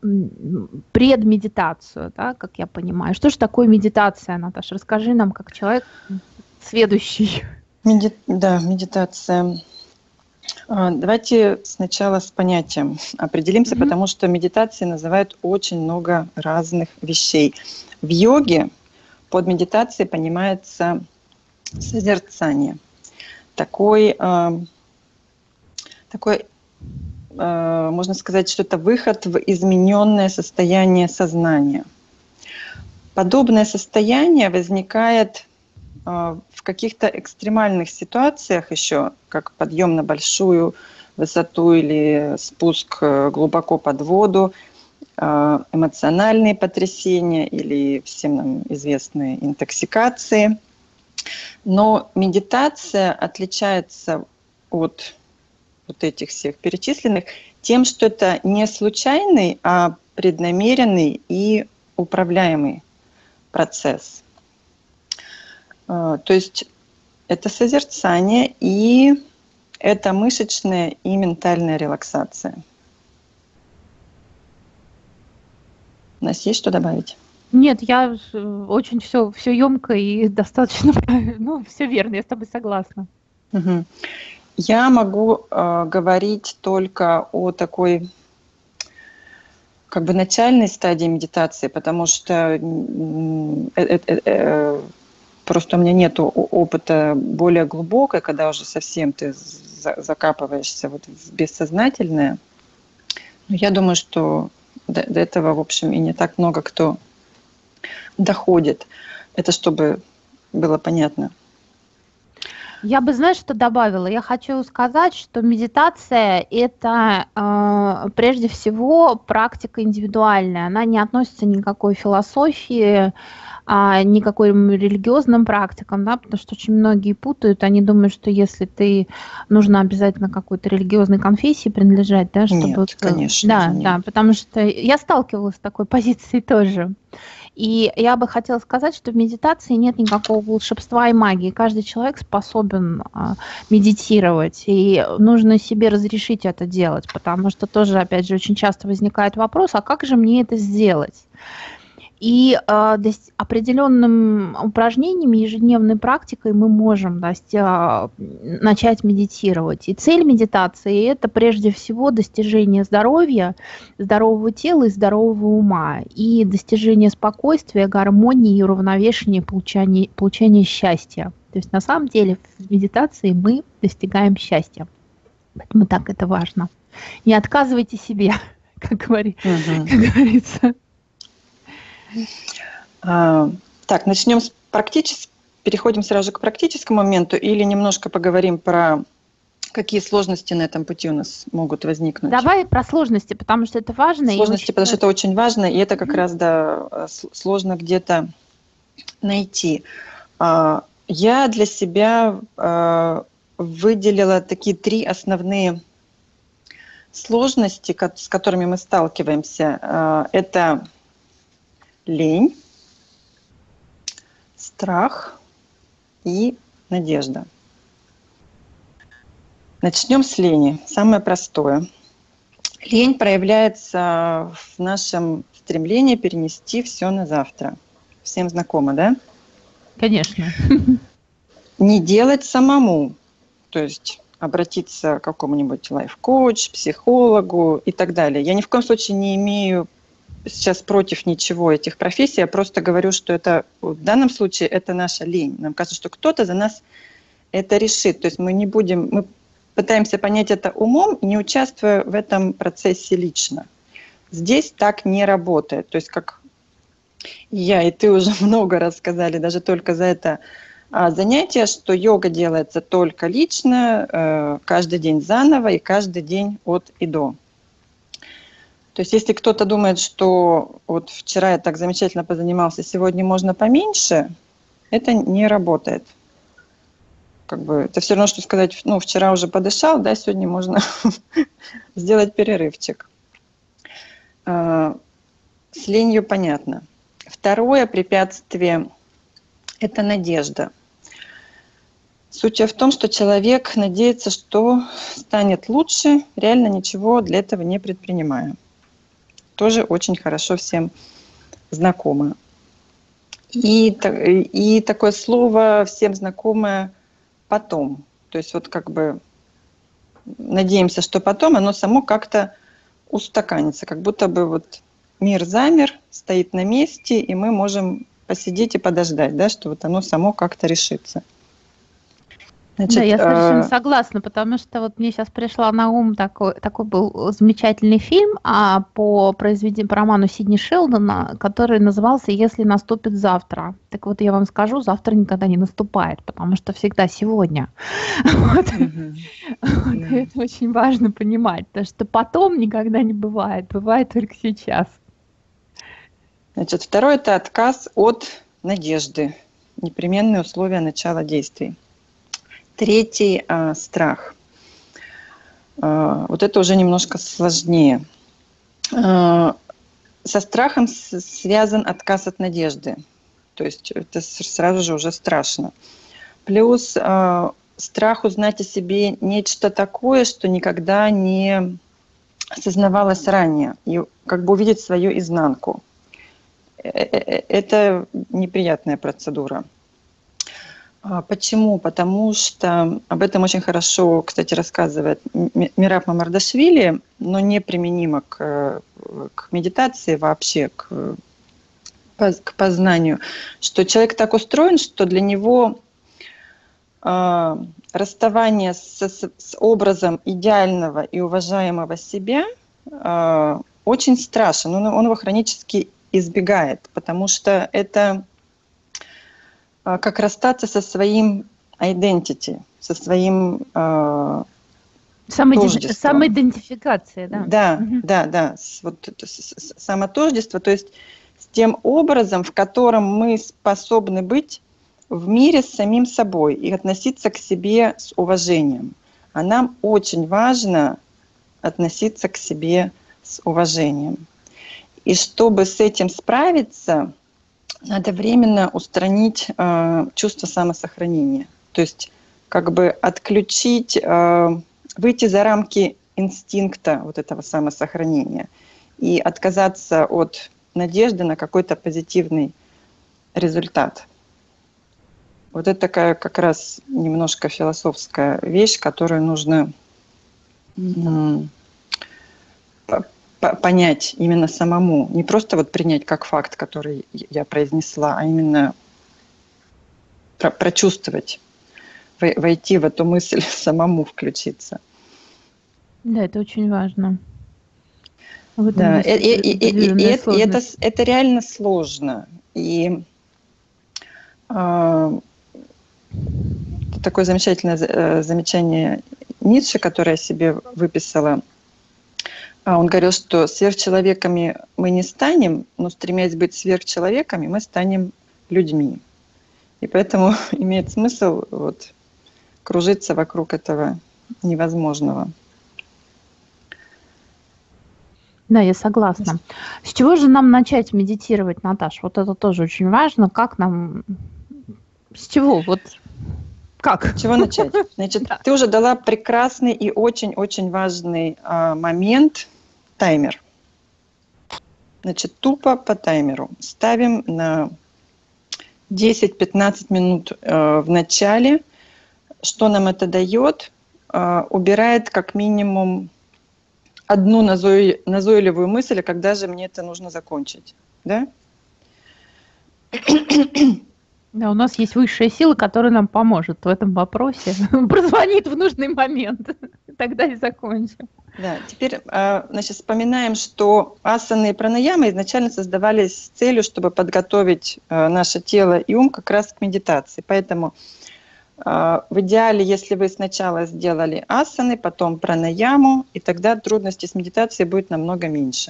предмедитацию, да, как я понимаю. Что же такое медитация, Наташа? Расскажи нам, как человек сведущий. Да, медитация. Давайте сначала с понятием определимся, потому что медитации называют очень много разных вещей. В йоге под медитацией понимается созерцание. Такой, можно сказать, что это выход в измененное состояние сознания. Подобное состояние возникает в каких-то экстремальных ситуациях еще, как подъем на большую высоту или спуск глубоко под воду, эмоциональные потрясения или всем нам известные интоксикации. Но медитация отличается от вот этих всех перечисленных тем, что это не случайный, а преднамеренный и управляемый процесс. То есть это созерцание и это мышечная и ментальная релаксация. У нас есть что добавить? Нет, я очень все емко и достаточно, ну, все верно, я с тобой согласна. Угу. Я могу говорить только о такой как бы начальной стадии медитации, потому что просто у меня нет опыта более глубокой, когда уже совсем ты закапываешься вот в бессознательное. Но я думаю, что до этого, в общем, и не так много кто доходит. Это чтобы было понятно. Я бы, знаешь, что добавила? Я хочу сказать, что медитация – это прежде всего практика индивидуальная. Она не относится ни к никакой философии, никакой религиозным практикам, да, потому что очень многие путают, они думают, что если ты нужно обязательно какой-то религиозной конфессии принадлежать, да, чтобы... Нет, конечно же, Да, нет. да, потому что я сталкивалась с такой позицией тоже. И я бы хотела сказать, что в медитации нет никакого волшебства и магии. Каждый человек способен медитировать, и нужно себе разрешить это делать, потому что тоже, опять же, очень часто возникает вопрос, а как же мне это сделать? И определенным упражнениями, ежедневной практикой мы можем начать медитировать. И цель медитации – это прежде всего достижение здоровья, здорового тела и здорового ума, и достижение спокойствия, гармонии, уравновешения, получения счастья. То есть на самом деле в медитации мы достигаем счастья. Поэтому так это важно. Не отказывайте себе, как говорится. Так, начнем с переходим сразу же к практическому моменту или немножко поговорим про какие сложности на этом пути у нас могут возникнуть? Давай про сложности, потому что это важно. Сложности, потому что это очень важно, и это как раз, да, сложно где-то найти. Я для себя выделила такие 3 основные сложности, с которыми мы сталкиваемся. Это лень, страх и надежда. Начнем с лени. Самое простое. Лень проявляется в нашем стремлении перенести все на завтра. Всем знакомо, да? Конечно. Не делать самому. То есть обратиться к какому-нибудь лайф-коучу, психологу и так далее. Я ни в коем случае не имею сейчас против ничего этих профессий, я просто говорю, что это в данном случае это наша лень. Нам кажется, что кто-то за нас это решит. То есть мы пытаемся понять это умом, не участвуя в этом процессе лично. Здесь так не работает. То есть как я и ты уже много раз сказали, даже только за это занятие, что йога делается только лично, каждый день заново и каждый день от и до. То есть если кто-то думает, что вот вчера я так замечательно позанимался, сегодня можно поменьше, это не работает. Как бы это все равно, что сказать, ну, вчера уже подышал, да, сегодня можно сделать перерывчик. С ленью понятно. Второе препятствие – это надежда. Суть в том, что человек надеется, что станет лучше, реально ничего для этого не предпринимая. Тоже очень хорошо всем знакомо. И такое слово всем знакомое «потом». То есть вот как бы надеемся, что потом оно само как-то устаканится, как будто бы вот мир замер, стоит на месте, и мы можем посидеть и подождать, да, что вот оно само как-то решится. Значит, да, я совершенно согласна, потому что вот мне сейчас пришла на ум такой был замечательный фильм по роману Сидни Шелдона, который назывался «Если наступит завтра». Так вот, я вам скажу, завтра никогда не наступает, потому что всегда сегодня. Это очень важно понимать, потому что потом никогда не бывает, бывает только сейчас. Значит, второе – это отказ от надежды, непременные условия начала действий. Третий – страх. Вот это уже немножко сложнее. Со страхом связан отказ от надежды. То есть это сразу же уже страшно. Плюс страх узнать о себе нечто такое, что никогда не осознавалось ранее. И как бы увидеть свою изнанку. Это неприятная процедура. Почему? Потому что об этом очень хорошо, кстати, рассказывает Мираб Мамардашвили, но не применимо к медитации вообще, к познанию, что человек так устроен, что для него расставание с образом идеального и уважаемого себя очень страшен. Он его хронически избегает, потому что это как расстаться со своим identity, со своим тождеством. Самоидентификация, да. Да, да, да, вот самотождество, то есть с тем образом, в котором мы способны быть в мире с самим собой и относиться к себе с уважением. А нам очень важно относиться к себе с уважением. И чтобы с этим справиться, надо временно устранить чувство самосохранения. То есть как бы отключить, выйти за рамки инстинкта вот этого самосохранения и отказаться от надежды на какой-то позитивный результат. Вот это такая как раз немножко философская вещь, которую нужно понять именно самому. Не просто вот принять как факт, который я произнесла, а именно прочувствовать, войти в эту мысль, самому включиться. Да, это очень важно. Да, это реально сложно. И такое замечательное замечание Ницше, которое я себе выписала. Он говорил, что сверхчеловеками мы не станем, но стремясь быть сверхчеловеками, мы станем людьми. И поэтому имеет смысл вот кружиться вокруг этого невозможного. Да, я согласна. С чего же нам начать медитировать, Наташа? Вот это тоже очень важно. Как нам... С чего? Вот как? С чего начать? Значит, да. Ты уже дала прекрасный и очень-очень важный момент – таймер. Значит, тупо по таймеру. Ставим на 10-15 минут в начале. Что нам это дает? Убирает как минимум одну назойливую мысль, а когда же мне это нужно закончить. Да? Да, у нас есть высшая сила, которая нам поможет в этом вопросе. Прозвонит в нужный момент. Тогда и закончим. Да, теперь, значит, вспоминаем, что асаны и пранаямы изначально создавались с целью, чтобы подготовить наше тело и ум как раз к медитации. Поэтому в идеале, если вы сначала сделали асаны, потом пранаяму, и тогда трудности с медитацией будет намного меньше.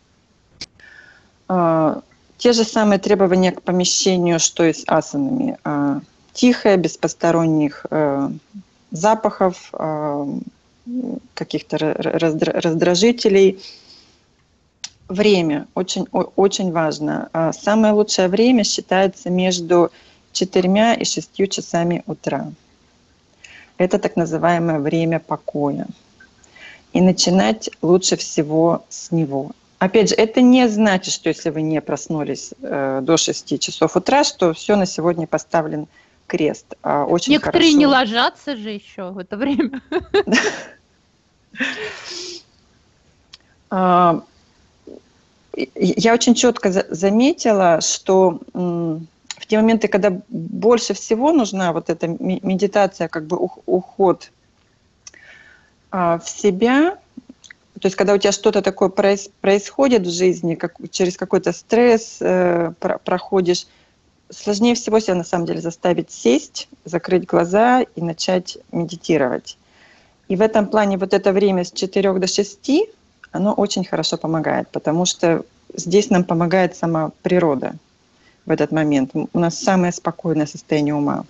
Те же самые требования к помещению, что и с асанами. Тихое, без посторонних запахов, каких-то раздражителей. Время очень, очень важно. Самое лучшее время считается между 4 и 6 часами утра. Это так называемое время покоя. И начинать лучше всего с него. Опять же, это не значит, что если вы не проснулись до 6 часов утра, что все на сегодня поставлен крест. Очень некоторые не ложатся же еще в это время. Я очень четко заметила, что в те моменты, когда больше всего нужна вот эта медитация, как бы уход в себя, то есть когда у тебя что-то такое происходит в жизни, через какой-то стресс проходишь, сложнее всего себя на самом деле заставить сесть, закрыть глаза и начать медитировать. И в этом плане вот это время с 4 до 6, оно очень хорошо помогает, потому что здесь нам помогает сама природа в этот момент. У нас самое спокойное состояние ума.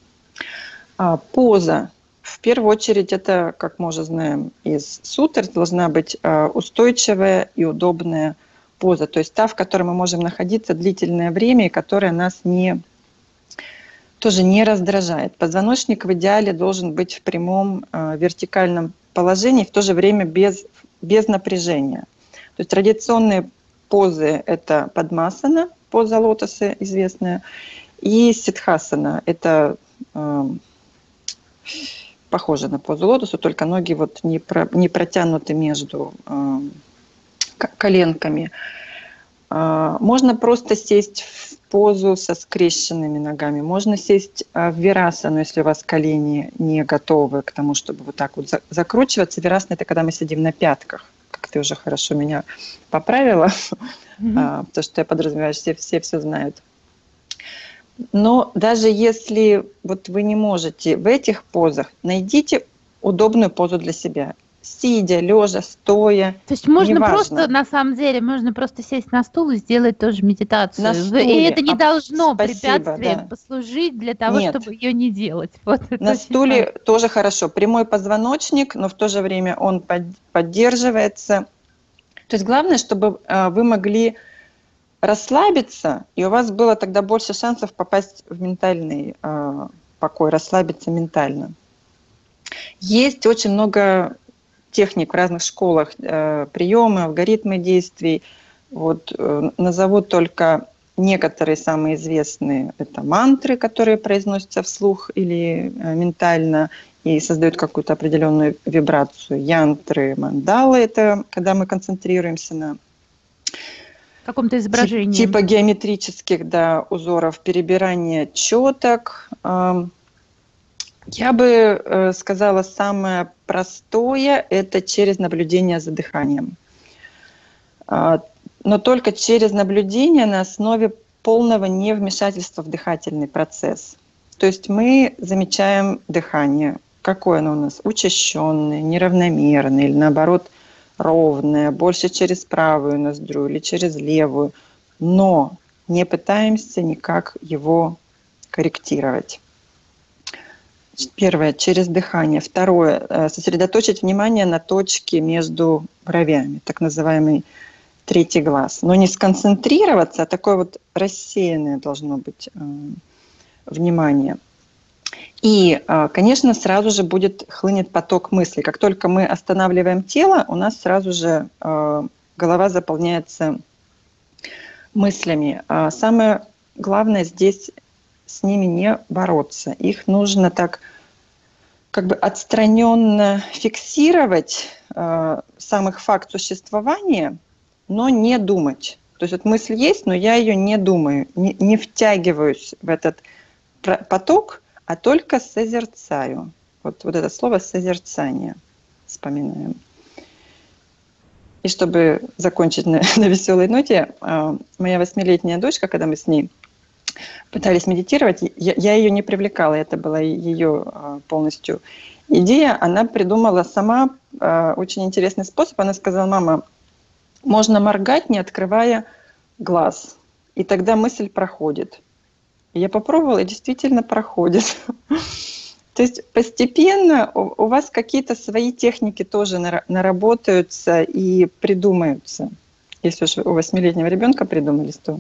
Поза. В первую очередь это, как мы уже знаем из сутр, должна быть устойчивая и удобная поза. То есть та, в которой мы можем находиться длительное время и которая нас тоже не раздражает. Позвоночник в идеале должен быть в прямом вертикальном положении, в то же время без напряжения. То есть традиционные позы – это падмасана, поза лотоса известная, и сиддхасана – это похоже на позу лотоса, только ноги вот не протянуты между коленками. Можно просто сесть в позу со скрещенными ногами. Можно сесть в вирасану, если у вас колени не готовы к тому, чтобы вот так вот закручиваться. Вирасана – это когда мы сидим на пятках. Как ты уже хорошо меня поправила, потому что я подразумеваю, все знают. Но даже если вот вы не можете в этих позах, найдите удобную позу для себя. Сидя, лежа, стоя, То есть можно просто, неважно. на самом деле, можно просто сесть на стул и сделать тоже На медитацию. И стуле. это не должно Спасибо, препятствием да. послужить для того, Нет. чтобы ее не делать. Вот это На очень важно. стуле тоже хорошо. Прямой позвоночник, но в то же время он поддерживается. То есть главное, чтобы вы могли расслабиться, и у вас было тогда больше шансов попасть в ментальный покой, расслабиться ментально. Есть очень много техник в разных школах, приемы, алгоритмы действий. Вот, назову только некоторые самые известные. Это мантры, которые произносятся вслух или ментально и создают какую-то определенную вибрацию. Янтры, мандалы – это когда мы концентрируемся на Каком-то изображении. типа геометрических, да, узоров, перебирание четок. Я бы сказала, самое простое – это через наблюдение за дыханием. Но только через наблюдение на основе полного невмешательства в дыхательный процесс. То есть мы замечаем дыхание, какое оно у нас, учащенное, неравномерное или наоборот ровное, больше через правую ноздрю или через левую, но не пытаемся никак его корректировать. Первое, через дыхание. Второе, сосредоточить внимание на точке между бровями, так называемый третий глаз. Но не сконцентрироваться, а такое вот рассеянное должно быть внимание. И, конечно, сразу же хлынет поток мыслей. Как только мы останавливаем тело, у нас сразу же голова заполняется мыслями. Самое главное здесь с ними не бороться. Их нужно так как бы отстраненно фиксировать, сам их факт существования, но не думать. То есть вот мысль есть, но я ее не думаю, не втягиваюсь в этот поток, а только созерцаю. Вот это слово «созерцание» вспоминаем. И чтобы закончить на веселой ноте, моя 8-летняя дочка, когда мы с ней пытались медитировать, я ее не привлекала, это была ее полностью идея. Она придумала сама очень интересный способ. Она сказала: мама, можно моргать, не открывая глаз, и тогда мысль проходит. И я попробовала, и действительно проходит. То есть постепенно у вас какие-то свои техники тоже наработаются и придумаются. Если уж у 8-летнего ребенка придумались, то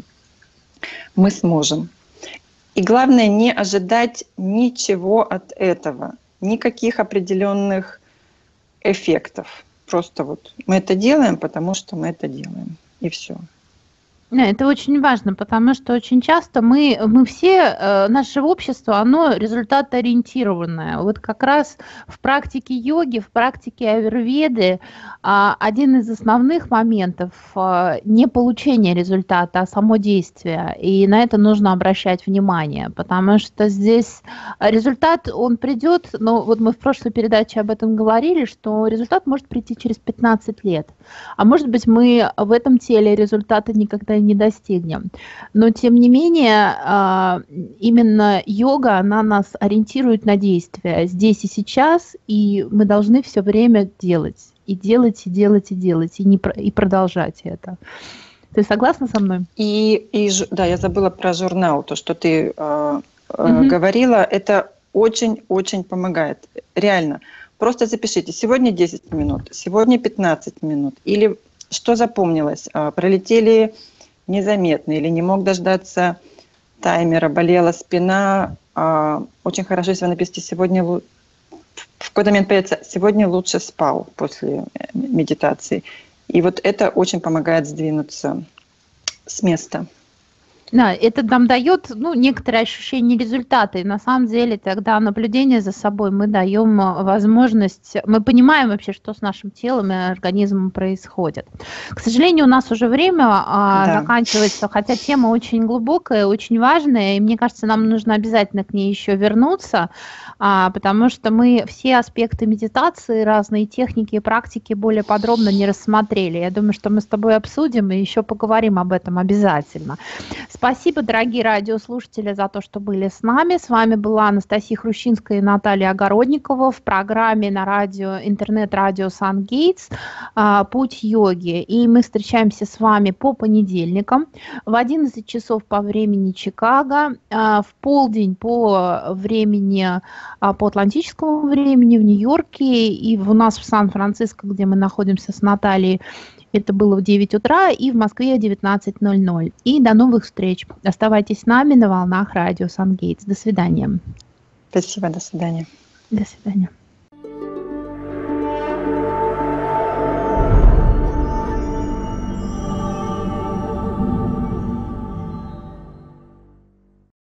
мы сможем. И главное, не ожидать ничего от этого, никаких определенных эффектов. Просто вот мы это делаем, потому что мы это делаем. И все. Да, это очень важно, потому что очень часто мы все, наше общество, оно результатоориентированное. Вот как раз в практике йоги, в практике аюрведы один из основных моментов не получение результата, а само действие. И на это нужно обращать внимание, потому что здесь результат, он придет, но вот мы в прошлой передаче об этом говорили, что результат может прийти через 15 лет. А может быть, мы в этом теле результата никогда не достигнем. Но, тем не менее, именно йога, она нас ориентирует на действия здесь и сейчас, и мы должны все время делать. И делать, и делать, и делать, и продолжать это. Ты согласна со мной? Да, я забыла про журнал, то, что ты говорила, это очень-очень помогает. Реально. Просто запишите: сегодня 10 минут, сегодня 15 минут. Или что запомнилось? Пролетели незаметно, или не мог дождаться таймера, болела спина. Очень хорошо, если вы напишите: сегодня в какой-то момент появится: сегодня лучше спал после медитации. И вот это очень помогает сдвинуться с места. Да, это нам дает, некоторое ощущение результата. И на самом деле тогда наблюдение за собой мы даем возможность, мы понимаем вообще, что с нашим телом и организмом происходит. К сожалению, у нас уже время заканчивается, хотя тема очень глубокая, очень важная, и мне кажется, нам нужно обязательно к ней еще вернуться, потому что мы все аспекты медитации, разные техники и практики более подробно не рассмотрели. Я думаю, что мы с тобой обсудим и еще поговорим об этом обязательно. Спасибо, дорогие радиослушатели, за то, что были с нами. С вами была Анастасия Хрущинская и Наталья Огородникова в программе на радио, интернет-радио Сан-Гейтс «Путь йоги». И мы встречаемся с вами по понедельникам в 11 часов по времени Чикаго, в полдень по времени, по атлантическому времени в Нью-Йорке и у нас в Сан-Франциско, где мы находимся с Натальей. Это было в 9 утра и в Москве в 19:00. И до новых встреч. Оставайтесь с нами на волнах радио Сан-Гейтс. До свидания. Спасибо, до свидания. До свидания.